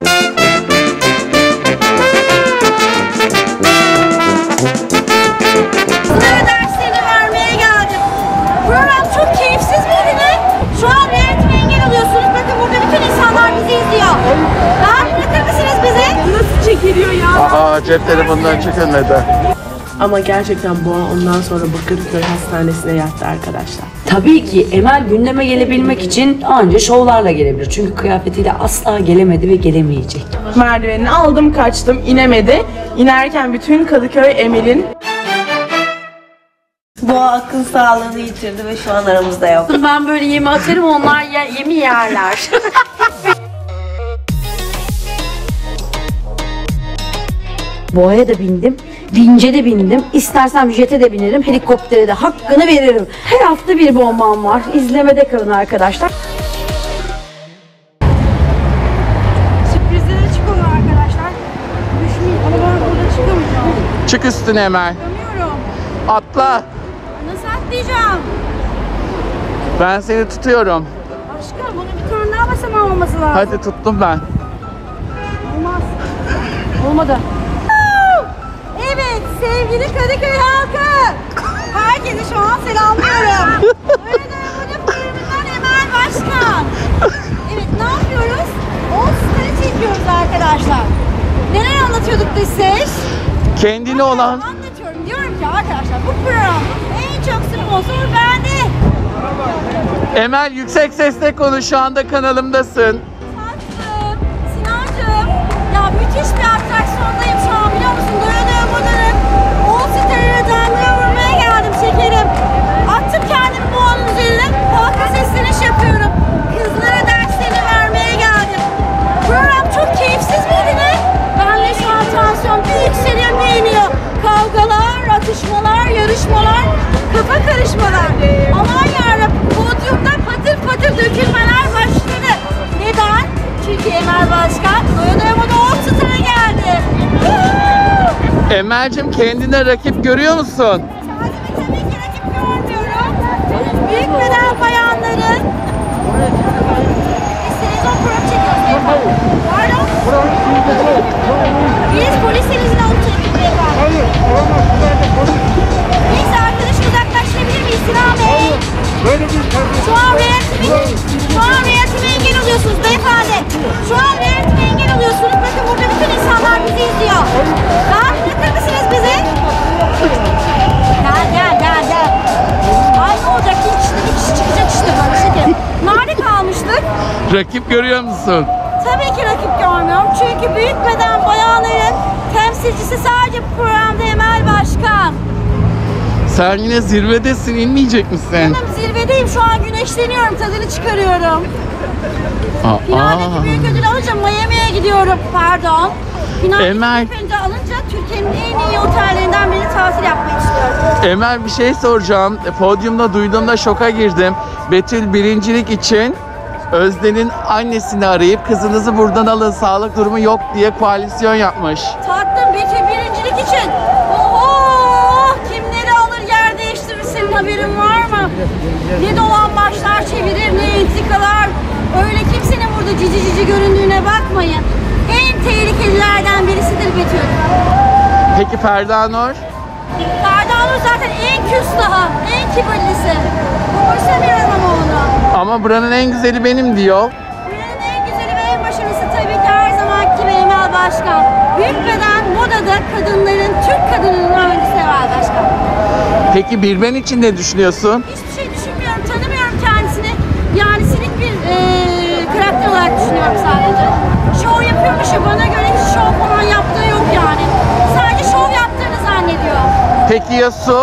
Sınav derslerini vermeye geldim. Program çok keyifsiz bugün. Şu an öğretime engel oluyorsunuz. Bakın burada bütün insanlar bizi izliyor. Daha bırakır mısınız bizi? Nasıl çekiliyor ya? Aa, cep telefonundan çekilmedi. Ama gerçekten Boğa ondan sonra Bakırköy Hastanesi'ne yattı arkadaşlar. Tabii ki Emel gündeme gelebilmek için anca şovlarla gelebilir. Çünkü kıyafetiyle asla gelemedi ve gelemeyecek. Merdivenini aldım kaçtım inemedi. İnerken bütün Kadıköy Emel'in Boğa akıl sağlığını yitirdi ve şu an aramızda yok. Ben böyle yemi atarım, onlar yemi yerler. Boğa'ya da bindim, Vinç'e de bindim, istersem jete de binerim, helikoptere de hakkını veririm. Her hafta bir bombam var, izlemede kalın arkadaşlar. Sürprizlere çıkıyorlar arkadaşlar. Düşmeyin ama ben burada çıkamayacağım. Çık üstüne Emel. Çıkamıyorum. Atla. Nasıl atlayacağım? Ben seni tutuyorum. Aşkım bunu bir tane daha basam olması lazım. Hadi tuttum ben. Olmaz. Olmadı. Evet sevgili Kadıköy halkı. Herkese şu an selamlıyorum. Öyle böyle bölümünden Emel Başkan. Evet ne yapıyoruz? All Star'ı çekiyoruz arkadaşlar. Neler anlatıyorduk dış ses? Kendine olan Anlatıyorum. Diyorum ki arkadaşlar bu program en çok sponsor bende. Emel, yüksek sesle konuş, şu anda kanalımdasın. Tatlım, Sinancığım. Ya müthiş bir atraksiyondayım şu an biliyor musun? Doya doya buradayım. All Star'ı damga vurmaya geldim şekerim. Attım kendimi boğanın üzerine. Halka sesleniş yapıyorum. Kızlara derslerini vermeye geldim. Program çok keyifsiz bugün. Benle şu an tansiyon bir yükseliyor bir iniyor. Kavgalar, atışmalar, yarışmalar, kafa karışmalar. Aman yarabbim podyumda patır patır dökülmeler başladı. Neden? Çünkü Emel Başkan doya doya moda All Star'a geldi. Emel'cim, kendine rakip görüyor musun? Tabii ki rakip görmüyorum. Büyük beden bayanların biz televizyon programı çekiyoruz beyefendi. Pardon? Biz polis televizyonu alıp çekiyoruz beyefendi. Neyse arkadaşım uzaklaştırabilir miyiz Sinan Bey? Şu an realitime engel oluyorsunuz beyefendi. Şu an realitime engel oluyorsunuz. Bakın burada bütün insanlar bizi izliyor. Rahat bırakır mısınız bizi? Gel. Ay ne olacak? Bir kişi çıkacak işte böyle şekerim. Nerede kalmıştık? Rakip görüyor musun? Tabii ki rakip görmüyorum. Çünkü büyük beden bayanların temsilcisi sadece bu programda Emel Başkan. Sen yine zirvedesin, inmeyecek misin? Canım zirvedeyim şu an güneşleniyorum. Tadını çıkarıyorum. Finaldeki büyük ödül alınca Miami'ye gidiyorum. Pardon. Finaldeki Emel. büyük ödül alınca Türkiye'nin en iyi otellerinden birini tatil yapmayı istiyorum. Emel, bir şey soracağım. Podyumda duyduğumda şoka girdim. Betül birincilik için Özden'in annesini arayıp kızınızı buradan alın, sağlık durumu yok diye koalisyon yapmış. Tatlım Betül birincilik için. Oho! Kimleri alır yer değiştirir senin haberin var mı? Ne dolan başlar çevirir ne intikalar. Öyle kimsenin burada cici göründüğüne bakmayın. En tehlikelilerden birisidir Betül. Peki Ferda Nur? Ferda Nur zaten en küstahı, en kibirlisi. Umursamıyorum ama onu. Ama buranın en güzeli benim diyor. Buranın en güzeli ve en başarılısı tabii ki her zamanki gibi Emel Başkan. Büyük beden modada kadınların, Türk kadınının öncüsü Emel Başkan. Peki bir ben için ne düşünüyorsun? Hiçbir şey düşünmüyorum, tanımıyorum kendisini. Yani silik bir karakter olarak düşünüyorum sadece. Şov yapıyormuş ya, bana göre hiç şov falan yaptığı yok yani. Sadece şov yaptığını zannediyor. Peki ya Su?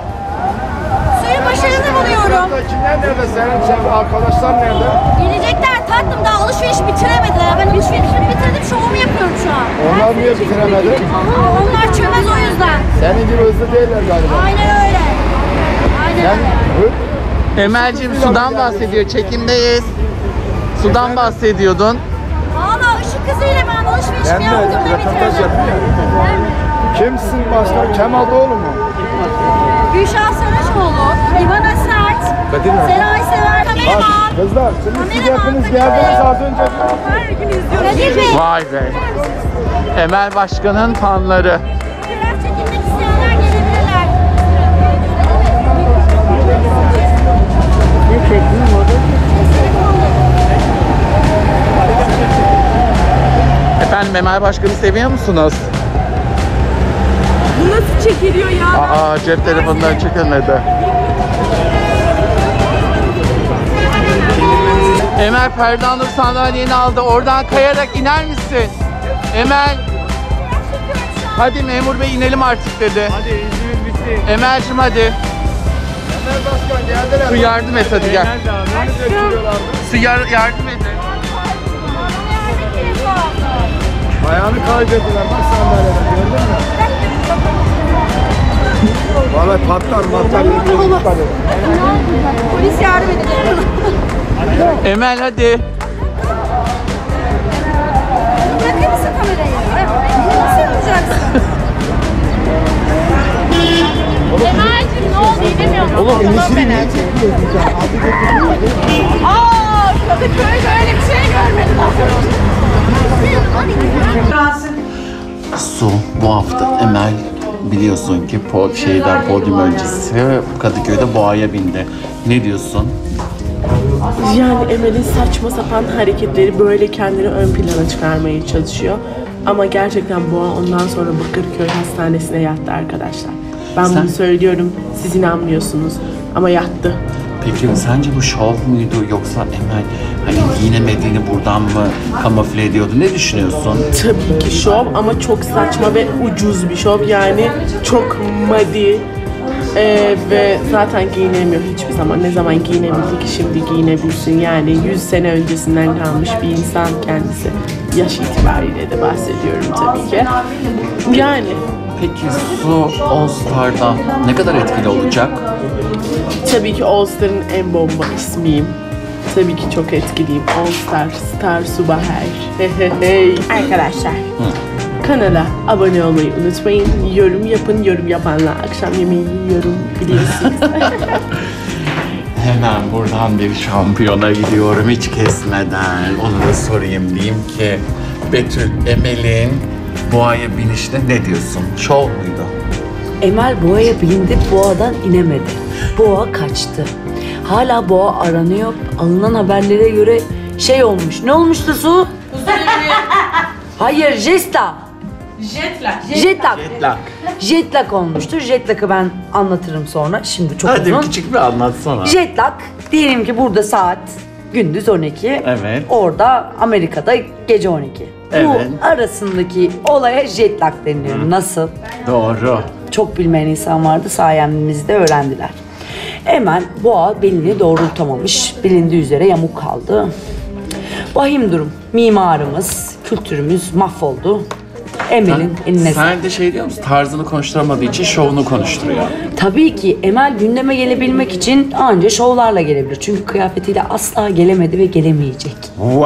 Suyu başarılı buluyorum. Kimler nerede? Senin arkadaşlar nerede? Gelecekler tatlım, daha alışveriş bitiremediler. Ben alışverişimi bitirdim, şovumu yapıyorum şu an. Onlar niye bitiremedi? Onlar çömez o yüzden. Senin gibi hızlı değiller galiba. Aynen öyle. Aynen öyle. Emel'cim, sudan bahsediyor. Çekimdeyiz. Sudan bahsediyordun. Valla ışık hızıyla ben alışverişimi yaptım da röportaj bitirdim. yapıyor. Kimsin başkan? Kemal Doğulu mu? Gülşah Saraçoğlu, İvan Asert, Kadir nerede? Seray sever. Kameraman. Kızlar şimdi siz hepiniz geldiniz az önce. Her gün izliyoruz. Kadir Bey. Vay be. Emel Başkan'ın fanları. Fotoğraf çekilmek isteyenler gelebilirler. Efendim Emel Başkan'ı seviyor musunuz? Bu nasıl çekiliyor ya? Aa, cep telefonundan çekilmedi. Emel Ferda Nur sandalyeni aldı. Oradan kayarak iner misin? Emel. Hadi memur bey inelim artık dedi. Hadi izimiz bitti. Emel'cim hadi. Emel Başkan geldiler. Su yardım et hadi gel. Hani götürüyorlardı? Su yardım edin. Ayağını kaybettiler bak sandalyeden gördün mü? Vallahi patlar. Polis yardım edecek. Emel hadi. Bırakır mısın kamerayı? Nasıl yapacaksın? Emel'cim ne oldu gidemiyor musun? Oğlum inişini niye çekmiyorsun sen? Aaa Kadıköy böyle bir şey görmedim. Su bu hafta Emel biliyorsun ki podyum öncesi Kadıköy'de boğaya bindi. Ne diyorsun? Yani Emel'in saçma sapan hareketleri böyle kendini ön plana çıkarmaya çalışıyor. Ama gerçekten Boğa ondan sonra Bakırköy Hastanesi'ne yattı arkadaşlar. Ben bunu söylüyorum, siz inanmıyorsunuz ama yattı. Peki sence bu şov muydu yoksa Emel hani giyinemediğini buradan mı kamufle ediyordu? Ne düşünüyorsun? Tabii ki şov ama çok saçma ve ucuz bir şov. Yani çok muddy ve zaten giyinemiyor hiçbir zaman. Ne zaman giyinebildi ki şimdi giyinebilsin? Yani 100 sene öncesinden kalmış bir insan kendisi. Yaş itibariyle de bahsediyorum tabii ki. Yani Peki Su All Star'da ne kadar etkili olacak? tabii ki All Star'ın en bomba ismiyim. Tabii ki çok etkiliyim. All Star, Star Subaher. Hey. Arkadaşlar. Kanala abone olmayı unutmayın. Yorum yapın. Yorum yapanla akşam yemeği yiyorum biliyorsunuz. Hemen buradan bir şampiyona gidiyorum hiç kesmeden. Onu da sorayım diyeyim ki Betül Emel'in boğaya binişine ne diyorsun? Şov muydu? Emel boğaya bindi, boğadan inemedi. Boğa kaçtı. Hala boğa aranıyor. Alınan haberlere göre şey olmuş. Ne olmuştu Su? Hayır, Jetlag. Jetlag olmuştur. Jetlag'ı ben anlatırım sonra. Şimdi çok Hadi uzun. küçük bir anlatsana. Jetlag, diyelim ki burada saat gündüz 12. Evet. Orada Amerika'da gece 12. Evet. Bu arasındaki olaya jetlag deniliyor. Nasıl? Doğru. Çok bilmeyen insan vardı, sayemizde öğrendiler. Hemen boğa belini doğrultamamış, bilindiği üzere yamuk kaldı. Vahim durum. Mimarımız, kültürümüz mahvoldu. Emel'in eline Sen de şey diyor musun? Tarzını konuşturamadığı için şovunu konuşturuyor. Tabii ki Emel gündeme gelebilmek için anca şovlarla gelebilir. Çünkü kıyafetiyle asla gelemedi ve gelemeyecek.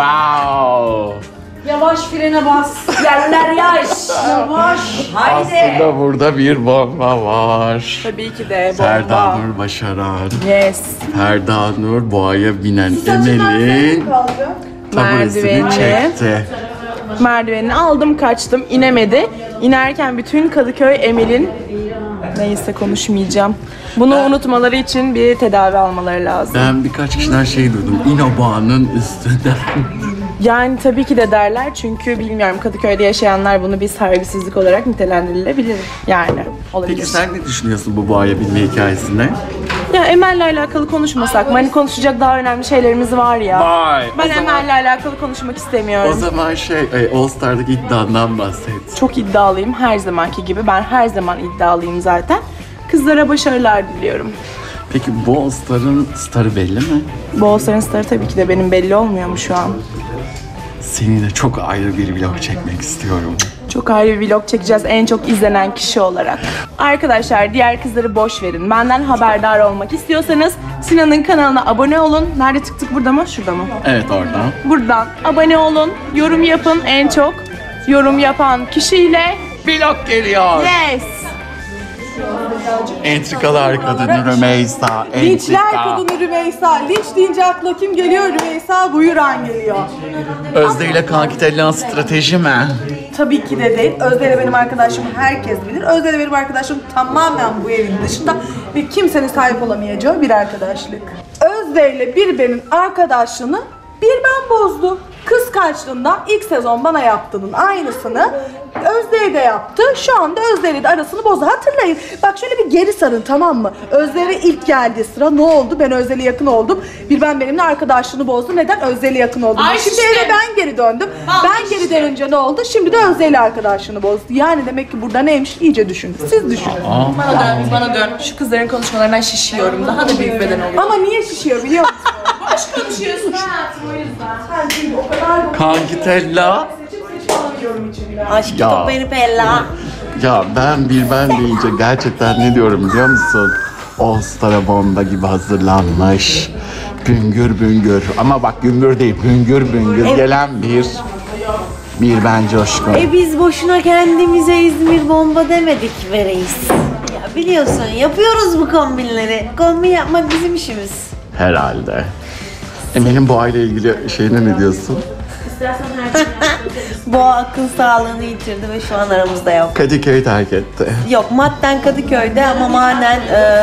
Wow! Yavaş frene bas. Yerler yaş. Yavaş. Haydi. Aslında burada bir bomba var. Tabii ki de Ferda Nur Başaran. Yes. Ferda Nur boğaya binen Emel'in taburesini Merdiveni. çekti. Merdivenini aldım kaçtım inemedi. İnerken bütün Kadıköy Emel'in neyse konuşmayacağım. Bunu unutmaları için bir tedavi almaları lazım. Ben birkaç kişiden şey duydum. İnobağ'ın üstünde. Yani tabii ki de derler çünkü bilmiyorum Kadıköy'de yaşayanlar bunu bir saygısızlık olarak nitelendirilebilir. Yani olabilir. Peki sen ne düşünüyorsun bu boğaya binme hikayesinde? Ya Emel'le alakalı konuşmasak mı? Hani konuşacak daha önemli şeylerimiz var ya. Vay! Ben Emel'le alakalı konuşmak istemiyorum. O zaman All Star'daki iddiandan bahset. Çok iddialıyım her zamanki gibi. Ben her zaman iddialıyım zaten. Kızlara başarılar diliyorum. Peki bu All Star'ın starı belli mi? Boğazların starı tabii ki de benim belli olmuyor mu şu an? Seninle çok ayrı bir vlog çekmek istiyorum. Çok ayrı bir vlog çekeceğiz en çok izlenen kişi olarak. Arkadaşlar diğer kızları boş verin. Benden haberdar olmak istiyorsanız Sinan'ın kanalına abone olun. Nerede tıktık burada mı? Şurada mı? Evet orada. Buradan abone olun. Yorum yapın en çok. Yorum yapan kişiyle Vlog geliyor. yes. Entrikalar kadını Rümeysa. Linçler entrika. kadını Rümeysa. Linç deyince akla kim geliyor? Rümeysa Buyuran geliyor. Özde ile Kankitellan strateji mi? Tabii ki de değil. Özde ile benim arkadaşım herkes bilir. Özde ile benim arkadaşım tamamen bu evin dışında ve kimsenin sahip olamayacağı bir arkadaşlık. Özde ile bir benim arkadaşlığını bir ben bozdu. Kıskançlığından ilk sezon bana yaptığının aynısını Özde'ye de yaptı. Şu anda Özde ile de arasını bozdu. Hatırlayın. Bak şöyle bir geri sarın, tamam mı? Özde'ye ilk geldiği sıra ne oldu? Ben Özde'yle yakın oldum. Bir ben benimle arkadaşlığını bozdu. Neden? Özde'yle yakın oldum. Ay Şimdi işte. eve ben geri döndüm. Ben geri dönünce ne oldu? Şimdi de Özde'yle arkadaşlığını bozdu. Yani demek ki burada neymiş? İyice düşünün. Siz düşünün. Bana dön. Şu kızların konuşmalarından şişiyorum. Daha da büyük beden oluyor. Ama niye şişiyor biliyor musun? Boş konuşuyorsun hayatım o yüzden. Sen şimdi o kadar Kankitella. Aşk Ya. çok beni pella. Ya ben deyince gerçekten ne diyorum biliyor musun? All Star'a bomba gibi hazırlanmış. Büngür büngür. Ama bak güngür değil, büngür büngür gelen bir ben coşkun. Biz boşuna kendimize İzmir bomba demedik be reis. Ya biliyorsun yapıyoruz bu kombinleri. Kombin yapmak bizim işimiz. Herhalde. Benim bu aile ilgili şeyine ne diyorsun? Boğa akıl sağlığını yitirdi ve şu an aramızda yok. Kadıköy terk etti. Yok, madden Kadıköy'de ama manen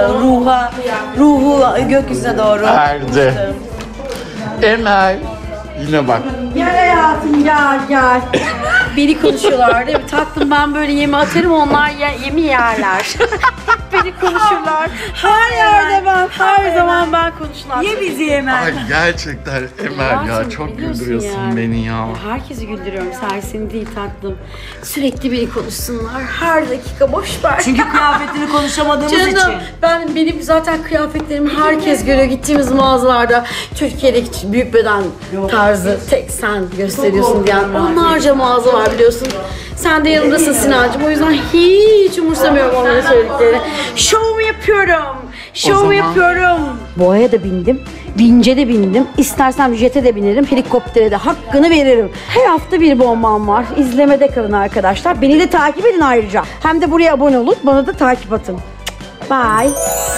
ruhu gökyüzüne doğru. Erdi. Emel. Yine bak. Gel hayatım gel. Beni konuşuyorlar değil mi? Tatlım ben böyle yemi atarım onlar yemi yerler. Beni konuşurlar. Her yerde ben, her zaman ben konuşurlar. Ye bizi Emel. Ay gerçekten Emel ya çok güldürüyorsun beni ya. Herkesi güldürüyorum. Sadece seni değil tatlım. Sürekli beni konuşsunlar. Her dakika boş ver. Çünkü kıyafetini konuşamadığımız için. Benim zaten kıyafetlerimi herkes görüyor. Gittiğimiz mağazalarda Türkiye'deki büyük beden tarzı tek sen gösteriyorsun diyen onlarca mağaza var biliyorsun. Sen de yanımdasın Sinancığım. O yüzden hiç umursamıyorum onların söylediklerini. Şovumu yapıyorum. Şovumu yapıyorum. Boğaya da bindim. Vinç'e de bindim. İstersem jete de binerim. Helikoptere de hakkını veririm. Her hafta bir bombam var. İzlemede kalın arkadaşlar. Beni de takip edin ayrıca. Hem de buraya abone olun. Bana da takip atın. Bye.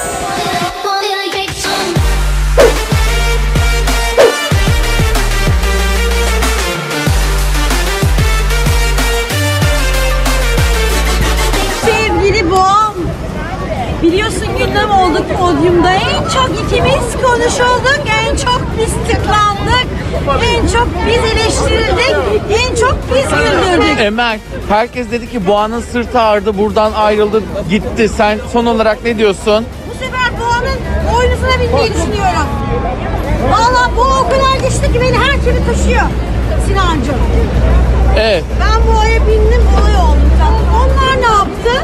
Sevgili Boğam, biliyorsun gündem olduk podyumda. En çok ikimiz konuşulduk, en çok biz tıklandık, en çok biz eleştirildik, en çok biz güldürdük. Emel, herkes dedi ki Boğa'nın sırtı ağrıdı, buradan ayrıldı, gitti. Sen son olarak ne diyorsun? Bu sefer Boğa'nın boynuzuna binmeyi düşünüyorum. Vallahi Boğa o kadar güçlü ki beni her türlü taşıyor Sinancığım. Evet. Ben Boğa'ya bindim, olay oldu. Onlar ne yaptı?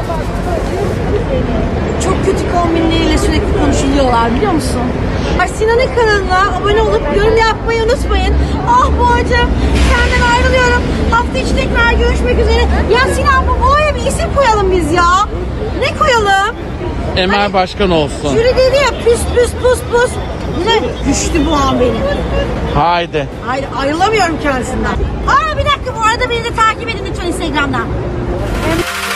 Çok kötü kombinleriyle sürekli konuşuluyorlar biliyor musun? Ay Sinan'ın kanalına abone olup yorum yapmayı unutmayın. Ah Boğa'cığım senden ayrılıyorum. Hafta içi tekrar görüşmek üzere. Ya Sinan bu Boğa'ya bir isim koyalım biz ya. Ne koyalım? Emel başkan olsun. Jüri dedi ya püs püs pus pus. Güzel güçlü Boğa'm benim. Haydi. Hayır ayrılamıyorum kendisinden. Aa bir dakika bu arada beni de takip edin lütfen Instagram'dan.